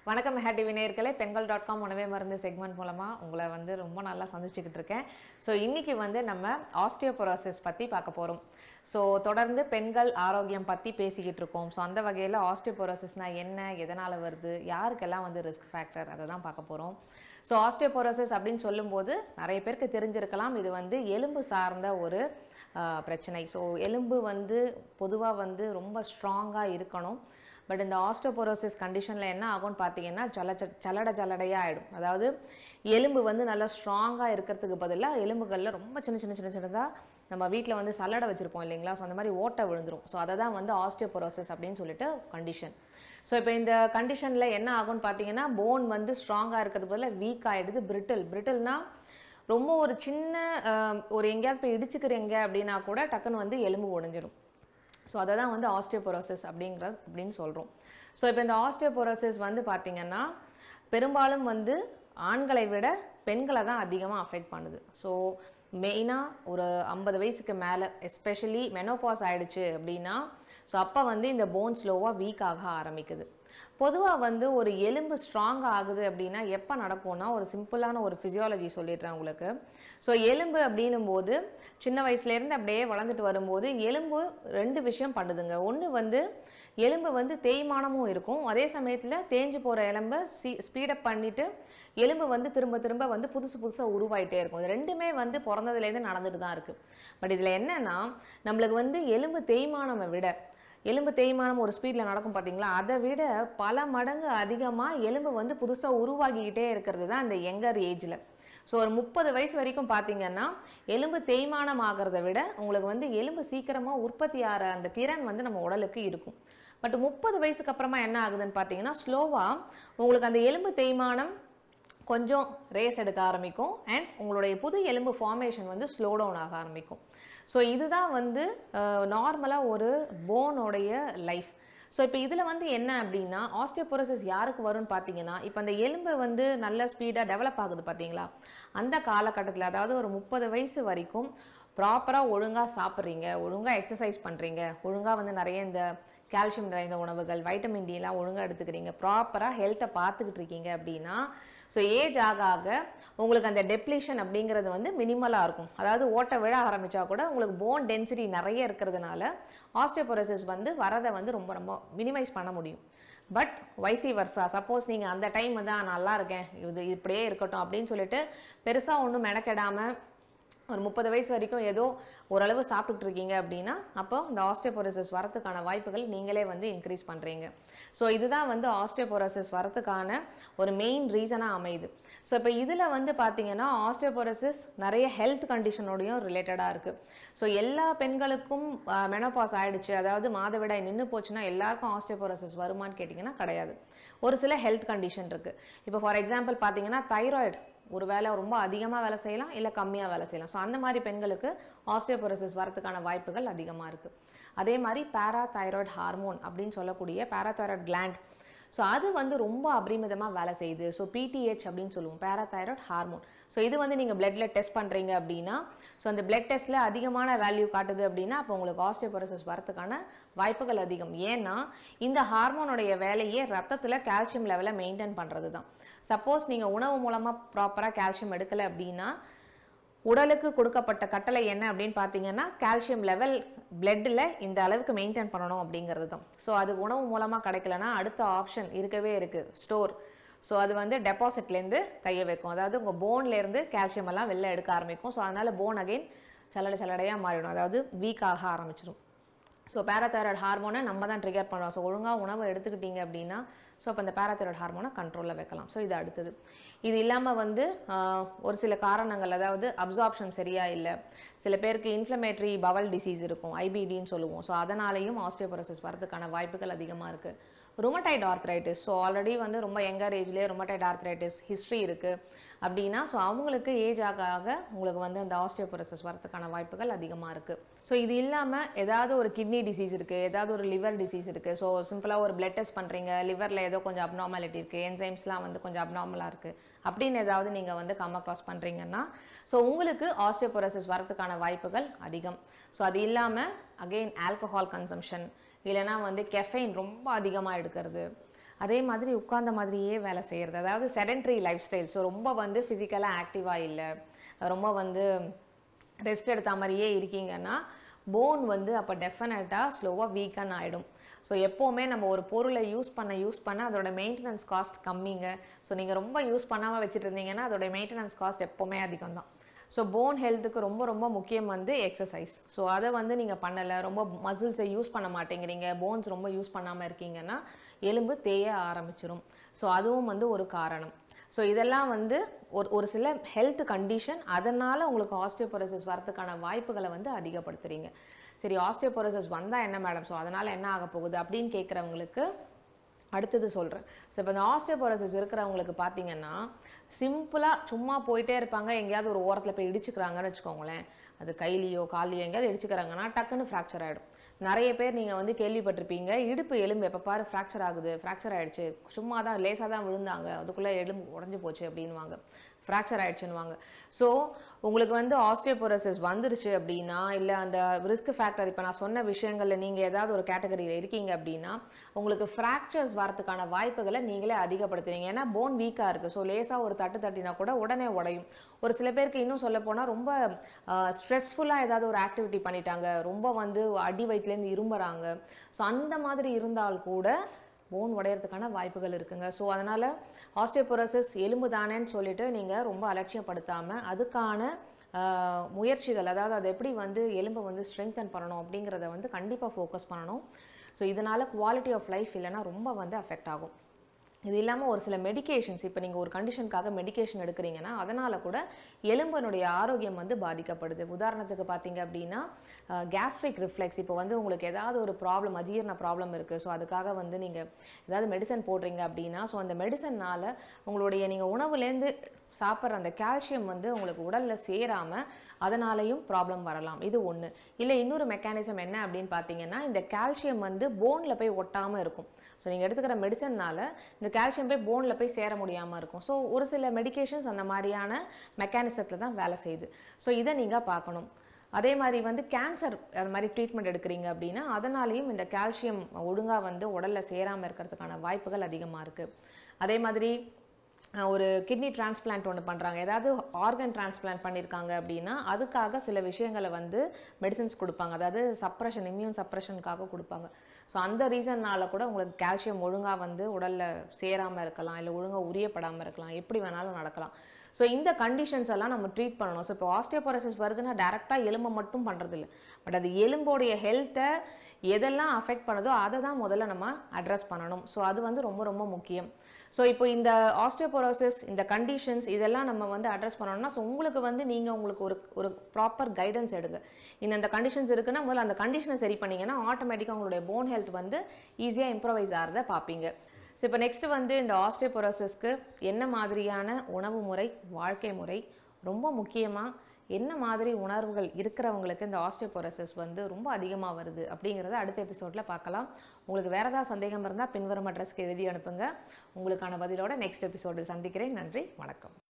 வணக்கம் mega TV நேயர்களே, பெண்கள்.com உணவே மருந்து செக்மெண்ட் மூலமா உங்களை ரொம்ப நல்லா சந்திச்சுக்கிட்டு இருக்கேன். ஸோ இன்னைக்கு நம்ம ஆஸ்டியோபோரோசிஸ் பற்றி பார்க்க போகிறோம். ஸோ தொடர்ந்து பெண்கள் ஆரோக்கியம் பற்றி பேசிக்கிட்டு இருக்கோம். ஸோ அந்த வகையில் ஆஸ்டியோபோரோசிஸ்னால் என்ன, எதனால் வருது, யாருக்கெல்லாம் ரிஸ்க் ஃபேக்டர், அதை தான் பார்க்க போகிறோம். ஸோ ஆஸ்டியோபோரோசிஸ் அப்படின்னு சொல்லும்போது நிறைய பேருக்கு தெரிஞ்சிருக்கலாம், இது எலும்பு சார்ந்த ஒரு பிரச்சனை. ஸோ எலும்பு பொதுவாக ரொம்ப ஸ்ட்ராங்காக இருக்கணும். பட் இந்த ஆஸ்டியோபோரோசிஸ் கண்டிஷனில் என்ன ஆகும்னு பார்த்தீங்கன்னா ஜல்லடையாக ஆகிடும். அதாவது எலும்பு நல்லா ஸ்ட்ராங்காக இருக்கிறதுக்கு பதிலாக எலும்புகளில் ரொம்ப சின்னதாக நம்ம வீட்டில் சல்லடை வச்சுருப்போம் இல்லைங்களா. ஸோ அந்த மாதிரி ஓட்டை விழுந்துடும். ஸோ அதை தான் ஆஸ்டியோபோரோசிஸ் அப்படின்னு சொல்லிட்டு கண்டிஷன். ஸோ இப்போ இந்த கண்டிஷனில் என்ன ஆகும்னு பார்த்தீங்கன்னா போன் ஸ்ட்ராங்காக இருக்கிறது பதிலாக வீக் ஆகிடுது. பிரிட்டில்னா ரொம்ப ஒரு சின்ன ஒரு எங்கேயாவது போய் இடிச்சுக்கிறீங்க அப்படின்னா கூட டக்குன்னு எலும்பு உடைஞ்சிடும். ஸோ அதை தான் ஆஸ்டியோபோரோசிஸ் அப்படின்னு சொல்கிறோம். ஸோ இப்போ இந்த ஆஸ்டியோபோரோசிஸ் பார்த்தீங்கன்னா பெரும்பாலும் ஆண்களை விட பெண்களை தான் அதிகமாக அஃபெக்ட் பண்ணுது. ஸோ மெயினாக ஒரு 50 வயசுக்கு மேலே எஸ்பெஷலி மெனோபாஸ் ஆகிடுச்சு அப்படின்னா ஸோ அப்போ இந்த போன் ஸ்லோவாக வீக் ஆக ஆரம்பிக்குது. பொதுவாக ஒரு எலும்பு ஸ்ட்ராங் ஆகுது அப்படின்னா எப்போ நடக்கும்னா ஒரு சிம்பிளான ஒரு ஃபிசியாலஜி சொல்லிடுறேன் உங்களுக்கு. ஸோ எலும்பு அப்படின்னும் போது சின்ன வயசுலேருந்து அப்படியே வளர்ந்துட்டு வரும்போது எலும்பு 2 விஷயம் பண்ணுதுங்க. ஒன்று எலும்பு தேய்மானமும் இருக்கும், அதே சமயத்தில் தேஞ்சு போகிற எலும்பை ஸ்பீடப் பண்ணிவிட்டு எலும்பு திரும்ப புதுசாக உருவாயிட்டே இருக்கும். இது ரெண்டுமே பிறந்ததுலேருந்து நடந்துட்டு தான் இருக்குது. பட் இதில் என்னென்னா நம்மளுக்கு எலும்பு தேய்மானமை விட எலும்பு தேய்மானம் ஒரு ஸ்பீடில் நடக்கும் பார்த்தீங்களா, அதை விட பல மடங்கு அதிகமாக எலும்பு புதுசாக உருவாகிக்கிட்டே இருக்கிறது தான் இந்த யங்கர் ஏஜில். ஸோ ஒரு 30 வயசு வரைக்கும் பார்த்தீங்கன்னா எலும்பு தேய்மானம் ஆகிறத விட உங்களுக்கு எலும்பு சீக்கிரமாக உற்பத்தி ஆகிற அந்த திறன் நம்ம உடலுக்கு இருக்கும். பட் 30 வயசுக்கு அப்புறமா என்ன ஆகுதுன்னு பார்த்தீங்கன்னா ஸ்லோவாக உங்களுக்கு அந்த எலும்பு தேய்மானம் கொஞ்சம் ரேஸ் எடுக்க ஆரம்பிக்கும் அண்ட் உங்களுடைய புது எலும்பு ஃபார்மேஷன் ஸ்லோ டவுன் ஆக ஆரம்பிக்கும். ஸோ இதுதான் நார்மலாக ஒரு போனோடைய லைஃப். ஸோ இப்போ இதில் என்ன அப்படின்னா ஆஸ்டியோபோரோசிஸ் யாருக்கு வரும்னு பார்த்தீங்கன்னா இப்போ அந்த எலும்பு நல்ல ஸ்பீடாக டெவலப் ஆகுது பார்த்தீங்களா, அந்த காலகட்டத்தில் அதாவது ஒரு 30 வயசு வரைக்கும் ப்ராப்பராக ஒழுங்காக சாப்பிட்றீங்க, ஒழுங்காக எக்ஸசைஸ் பண்ணுறீங்க, ஒழுங்காக நிறைய இந்த கால்சியம் நிறைந்த உணவுகள், வைட்டமின் டிலாம் ஒழுங்காக எடுத்துக்கிறீங்க, ப்ராப்பராக ஹெல்த்தை பார்த்துக்கிட்டு இருக்கீங்க அப்படின்னா ஸோ ஏஜ் ஆக ஆக உங்களுக்கு அந்த டெப்ளீஷன் அப்படிங்கிறது மினிமலாக இருக்கும். அதாவது ஓட்டை விழ ஆரம்பித்தா கூட உங்களுக்கு போன் டென்சிட்டி நிறைய இருக்கிறதுனால ஆஸ்டியோபோரோசிஸ் வரதை ரொம்ப மினிமைஸ் பண்ண முடியும். பட் வைசி வர்சா சப்போஸ் நீங்கள் அந்த டைம் தான் நல்லா இருக்கேன், இது இப்படியே இருக்கட்டும் அப்படின்னு சொல்லிட்டு பெருசாக ஒன்றும் மெனக்கெடாமல் ஒரு 30 வயசு வரைக்கும் ஏதோ ஓரளவு சாப்பிட்டுட்டு இருக்கீங்க அப்படின்னா அப்போ இந்த ஆஸ்டியோபோரோசிஸ் வரத்துக்கான வாய்ப்புகள் நீங்களே இன்க்ரீஸ் பண்ணுறீங்க. ஸோ இதுதான் ஆஸ்டியோபோரோசிஸ் வரத்துக்கான ஒரு மெயின் ரீசனாக அமையுது. ஸோ இப்போ இதில் பார்த்தீங்கன்னா ஆஸ்டியோபோரோசிஸ் நிறைய ஹெல்த் கண்டிஷனோடையும் ரிலேட்டடாக இருக்குது. ஸோ எல்லா பெண்களுக்கும் மெனோபாஸ் ஆகிடுச்சு, அதாவது மாதவிடாய் நின்று போச்சுன்னா எல்லாருக்கும் ஆஸ்டியோபோரோசிஸ் வருமானு கேட்டிங்கன்னா கிடையாது. ஒரு சில ஹெல்த் கண்டிஷன் இருக்குது. இப்போ ஃபார் எக்ஸாம்பிள் பார்த்தீங்கன்னா தைராய்டு ஒரு வேலை ரொம்ப அதிகமாக வேலை செய்யலாம், இல்லை கம்மியாக வேலை செய்யலாம். ஸோ அந்த மாதிரி பெண்களுக்கு ஆஸ்டியோபோரோசிஸ் வரதுக்கான வாய்ப்புகள் அதிகமாக இருக்குது. அதே மாதிரி பேராதைராய்டு ஹார்மோன் அப்படின்னு சொல்லக்கூடிய பேராதைராய்டு கிளாண்ட், ஸோ அது ரொம்ப அபரிமிதமாக வேலை செய்யுது. ஸோ பிடிஹெச் அப்படின்னு சொல்லுவோம், பேராதைராய்டு ஹார்மோன். ஸோ இது நீங்கள் பிளட்டில் டெஸ்ட் பண்ணுறீங்க அப்படின்னா ஸோ அந்த பிளட் டெஸ்ட்டில் அதிகமான வேல்யூ காட்டுது அப்படின்னா அப்போ உங்களுக்கு ஆஸ்டியோபோரோசிஸ் வரதுக்கான வாய்ப்புகள் அதிகம். ஏன்னா இந்த ஹார்மோனுடைய வேலையே ரத்தத்தில் கால்சியம் லெவலை மெயின்டைன் பண்ணுறது தான். சப்போஸ் நீங்கள் உணவு மூலமாக ப்ராப்பராக கால்சியம் எடுக்கலை அப்படின்னா உடலுக்கு கொடுக்கப்பட்ட கட்டளை என்ன அப்படின்னு பார்த்தீங்கன்னா கால்சியம் லெவல் பிளட்டில் இந்த அளவுக்கு மெயின்டைன் பண்ணணும் அப்படிங்கிறது தான். ஸோ அது உணவு மூலமாக கிடைக்கலன்னா அடுத்த ஆப்ஷன் இருக்கவே இருக்குது, ஸ்டோர். ஸோ அது டெபாசிட்லேருந்து கையை வைக்கும், அதாவது உங்கள் போன்லேருந்து கால்சியம் எல்லாம் வெளில எடுக்க ஆரம்பிக்கும். ஸோ அதனால் போன் அகெயின் சல்லடையாக மாறிடும், அதாவது வீக் ஆக ஆரம்பிச்சிடும். ஸோ பேராதைராய்டு ஹார்மோனை நம்ம தான் ட்ரிகர் பண்ணுறோம். ஸோ ஒழுங்காக உணவை எடுத்துக்கிட்டீங்க அப்படின்னா ஸோ அப்போ அந்த பேராதைராய்டு ஹார்மோனை கண்ட்ரோலில் வைக்கலாம். ஸோ இது அடுத்தது. இது இல்லாமல் ஒரு சில காரணங்கள், அதாவது அப்சார்ப்ஷன் சரியாக இல்லை, சில பேருக்கு இன்ஃப்ளமேட்டரி பவல் டிசீஸ் இருக்கும், ஐபிடின்னு சொல்லுவோம். ஸோ அதனாலேயும் ஆஸ்டியோபோரோசிஸ் வரதுக்கான வாய்ப்புகள் அதிகமாக இருக்குது. ருமட்டாய்டு ஆர்த்ரைட்டிஸ், ஸோ ஆல்ரெடி ரொம்ப யங்கர் ஏஜ்லேயே ருமட்டாய்டு ஆர்த்ரைட்டிஸ் ஹிஸ்ட்ரி இருக்குது அப்படின்னா ஸோ அவங்களுக்கு ஏஜ் ஆக ஆக உங்களுக்கு அந்த ஆஸ்டியோபோரோசிஸ் வரதுக்கான வாய்ப்புகள் அதிகமாக இருக்குது. ஸோ இது இல்லாமல் ஏதாவது ஒரு கிட்னி டிசீஸ் இருக்குது, ஏதாவது ஒரு லிவர் டிசீஸ் இருக்குது. ஸோ சிம்பிளாக ஒரு பிளட் டெஸ்ட் பண்ணுறீங்க, லிவரில் ஏதோ கொஞ்சம் அப்நார்மாலிட்டி இருக்குது, என்சைம்ஸ்லாம் கொஞ்சம் அப்நார்மலாக இருக்குது அப்படின்னு ஏதாவது நீங்கள் கம் அக்ராஸ் பண்ணுறீங்கன்னா ஸோ உங்களுக்கு ஆஸ்டியோபோரோசிஸ் வரதுக்கான வாய்ப்புகள் அதிகம். ஸோ அது இல்லாமல் அகெயின் ஆல்கஹால் கன்சம்ஷன், இல்லைனா கெஃபைன் ரொம்ப அதிகமாக எடுக்கிறது, அதே மாதிரி உட்கார்ந்த மாதிரியே வேலை செய்கிறது, அதாவது செடென்ட்ரி லைஃப் ஸ்டைல். ஸோ ரொம்ப வந்து ஃபிசிக்கலாக ஆக்டிவாக இல்லை, ரொம்ப வந்து ரெஸ்ட் எடுத்த மாதிரியே இருக்கீங்கன்னா போன் வந்து அப்போ டெஃபினட்டாக ஸ்லோவாக வீக்கன் ஆகிடும். ஸோ எப்போவுமே நம்ம ஒரு பொருளை யூஸ் பண்ண அதோட மெயின்டெனன்ஸ் காஸ்ட் கம்மிங்க. ஸோ நீங்கள் ரொம்ப யூஸ் பண்ணாமல் வச்சுட்டு இருந்தீங்கன்னா அதோட மெயின்டெனன்ஸ் காஸ்ட் எப்போவுமே அதிகம் தான். ஸோ போன் ஹெல்த்துக்கு ரொம்ப ரொம்ப முக்கியம் வந்து எக்ஸசைஸ். ஸோ அதை வந்து நீங்கள் பண்ணலை, ரொம்ப மசில்ஸை யூஸ் பண்ண மாட்டேங்கிறீங்க, போன்ஸ் ரொம்ப யூஸ் பண்ணாமல் இருக்கீங்கன்னா எலும்பு தேய ஆரம்பிச்சிடும். ஸோ அதுவும் வந்து ஒரு காரணம். ஸோ இதெல்லாம் வந்து ஒரு சில ஹெல்த் கண்டிஷன், அதனால் உங்களுக்கு ஆஸ்டியோபோரோசிஸ் வரதுக்கான வாய்ப்புகளை வந்து அதிகப்படுத்துறீங்க. சரி, ஆஸ்டியோபோரோசிஸ் வந்தால் என்ன மேடம், ஸோ அதனால் என்ன ஆக போகுது அப்படின்னு கேட்குறவங்களுக்கு அடுத்தது சொல்கிறேன். ஸோ இப்போ இந்த ஆஸ்டியோபோரோசிஸ் இருக்கிறவங்களுக்கு பார்த்தீங்கன்னா சிம்பிளாக சும்மா போயிட்டே இருப்பாங்க, எங்கேயாவது ஒரு ஓரத்தில் போய் இடிச்சுக்கிறாங்கன்னு வச்சுக்கோங்களேன், அது கையிலையோ காலையோ எங்கேயாவது இடிச்சுக்கிறாங்கன்னா டக்குன்னு ஃப்ராக்சர் ஆகிடும். நிறைய பேர் நீங்கள் வந்து கேள்விப்பட்டிருப்பீங்க, இடுப்பு எலும்பு எப்போ பாரு ஃப்ராக்சர் ஆகுது, ஃப்ராக்சர் ஆகிடுச்சு, சும்மா தான் லேசாக தான் விழுந்தாங்க, அதுக்குள்ளே எலும்பு உடஞ்சி போச்சு அப்படின்வாங்க, ஃப்ராக்சர் ஆகிடுச்சுன்னுவாங்க. ஸோ உங்களுக்கு வந்து ஆஸ்டியோபோரோசிஸ் வந்துருச்சு அப்படின்னா, இல்லை அந்த ரிஸ்க் ஃபேக்டர் இப்போ நான் சொன்ன விஷயங்களில் நீங்கள் ஏதாவது ஒரு கேட்டகரியில் இருக்கீங்க அப்படின்னா உங்களுக்கு ஃப்ராக்சர்ஸ் வரதுக்கான வாய்ப்புகளை நீங்களே அதிகப்படுத்துறீங்க. ஏன்னா போன் வீக்காக இருக்குது. ஸோ லேசாக ஒரு தட்டினா கூட உடனே உடையும். ஒரு சில பேருக்கு இன்னும் சொல்ல போனால் ரொம்ப ஸ்ட்ரெஸ்ஃபுல்லாக ஏதாவது ஒரு ஆக்டிவிட்டி பண்ணிட்டாங்க, ரொம்ப வந்து அடி வயிற்றுலேருந்து இரும்புறாங்க, ஸோ அந்த மாதிரி இருந்தால் கூட போன் உடையறதுக்கான வாய்ப்புகள் இருக்குங்க. ஸோ அதனால் ஆஸ்டியோபோரோசிஸ் எலும்பு தானேன்னு சொல்லிட்டு நீங்கள் ரொம்ப அலட்சியப்படுத்தாமல் அதுக்கான முயற்சிகள், அதாவது அதை எப்படி வந்து எலும்பை வந்து ஸ்ட்ரெங்தன் பண்ணணும் அப்படிங்கிறத வந்து கண்டிப்பாக ஃபோக்கஸ் பண்ணணும். ஸோ இதனால் குவாலிட்டி ஆஃப் லைஃப் இல்லைன்னா ரொம்ப வந்து அஃபெக்ட் ஆகும். இது இல்லாமல் ஒரு சில மெடிகேஷன்ஸ், இப்போ நீங்கள் ஒரு கண்டிஷனுக்காக மெடிகேஷன் எடுக்கிறீங்கன்னா அதனால் கூட எலும்பினுடைய ஆரோக்கியம் வந்து பாதிக்கப்படுது. உதாரணத்துக்கு பார்த்தீங்க அப்படின்னா கேஸ்ட்ரிக் ரிஃப்ளெக்ஸ், இப்போ வந்து உங்களுக்கு ஏதாவது ஒரு ப்ராப்ளம், அஜீரண ப்ராப்ளம் இருக்குது, ஸோ அதுக்காக வந்து நீங்கள் ஏதாவது மெடிசன் போடுறீங்க அப்படின்னா ஸோ அந்த மெடிசன்னால் உங்களுடைய நீங்கள் உணவுலேருந்து சாப்பிட்ற அந்த கால்சியம் வந்து உங்களுக்கு உடலில் சேராமல் அதனாலையும் ப்ராப்ளம் வரலாம். இது ஒன்று. இல்லை இன்னொரு மெக்கானிசம் என்ன அப்படின்னு பார்த்தீங்கன்னா, இந்த கால்சியம் வந்து போனில் போய் ஒட்டாமல் இருக்கும். ஸோ நீங்கள் எடுத்துக்கிற மெடிசன்னால் இந்த கால்சியம் போய் போனில் போய் சேர முடியாமல் இருக்கும். ஸோ ஒரு சில மெடிகேஷன்ஸ் அந்த மாதிரியான மெக்கானிசத்தில் தான் வேலை செய்யுது. ஸோ இதை நீங்கள் பார்க்கணும். அதே மாதிரி வந்து கேன்சர் அது மாதிரி ட்ரீட்மெண்ட் எடுக்கிறீங்க அப்படின்னா அதனாலையும் இந்த கால்சியம் ஒழுங்காக வந்து உடலில் சேராமல் இருக்கிறதுக்கான வாய்ப்புகள் அதிகமாக இருக்குது. அதே மாதிரி ஒரு கிட்னி டிரான்ஸ்பிளான்ட் ஒன்று பண்ணுறாங்க, ஏதாவது ஆர்கன் டிரான்ஸ்பிளான்ட் பண்ணியிருக்காங்க அப்படின்னா அதுக்காக சில விஷயங்களை வந்து மெடிசன்ஸ் கொடுப்பாங்க, அதாவது சப்ரஷன், இம்யூன் சப்ரஷனுக்காக கொடுப்பாங்க. ஸோ அந்த ரீசன்னால் கூட உங்களுக்கு கால்சியம் ஒழுங்காக வந்து உடலில் சேராமல் இருக்கலாம், இல்லை ஒழுங்காக உரியப்படாமல் இருக்கலாம், எப்படி வேணாலும் நடக்கலாம். ஸோ இந்த கண்டிஷன்ஸ் எல்லாம் நம்ம ட்ரீட் பண்ணணும். ஸோ இப்போ ஆஸ்டியோபோரோசிஸ் வருதுன்னா டேரெக்டாக எலும்பை மட்டும் பண்ணுறதில்ல, பட் அது எலும்போடைய ஹெல்த்தை எதெல்லாம் அஃபெக்ட் பண்ணுதோ அதை தான் முதல்ல நம்ம அட்ரஸ் பண்ணணும். ஸோ அது வந்து ரொம்ப ரொம்ப முக்கியம். ஸோ இப்போ இந்த ஆஸ்டியோபோரோசிஸ், இந்த கண்டிஷன்ஸ் இதெல்லாம் நம்ம வந்து அட்ரஸ் பண்ணணும்னா ஸோ உங்களுக்கு வந்து நீங்கள் உங்களுக்கு ஒரு ப்ராப்பர் கைடன்ஸ் எடுங்க. இந்த கண்டிஷன்ஸ் இருக்குன்னா முதல்ல அந்த கண்டிஷனை சரி பண்ணிங்கன்னா ஆட்டோமேட்டிக்காக உங்களுடைய போன் ஹெல்த் வந்து ஈஸியாக இம்ப்ரவைஸ் ஆகிறத பார்ப்பீங்க. ஸோ இப்போ நெக்ஸ்ட் வந்து இந்த ஆஸ்டியோபோரோசிஸ்க்கு என்ன மாதிரியான உணவு முறை, வாழ்க்கை முறை, ரொம்ப முக்கியமாக என்ன மாதிரி உணர்வுகள் இருக்கிறவங்களுக்கு இந்த ஆஸ்டியோபோரோசிஸ் வந்து ரொம்ப அதிகமாக வருது அப்படிங்கிறத அடுத்த எபிசோடில் பார்க்கலாம். உங்களுக்கு வேறு ஏதாவது சந்தேகம் இருந்தால் பின்வரும் அட்ரஸ்க்கு எழுதி அனுப்புங்க. உங்களுக்கான பதிலோட நெக்ஸ்ட் எபிசோடில் சந்திக்கிறேன். நன்றி, வணக்கம்.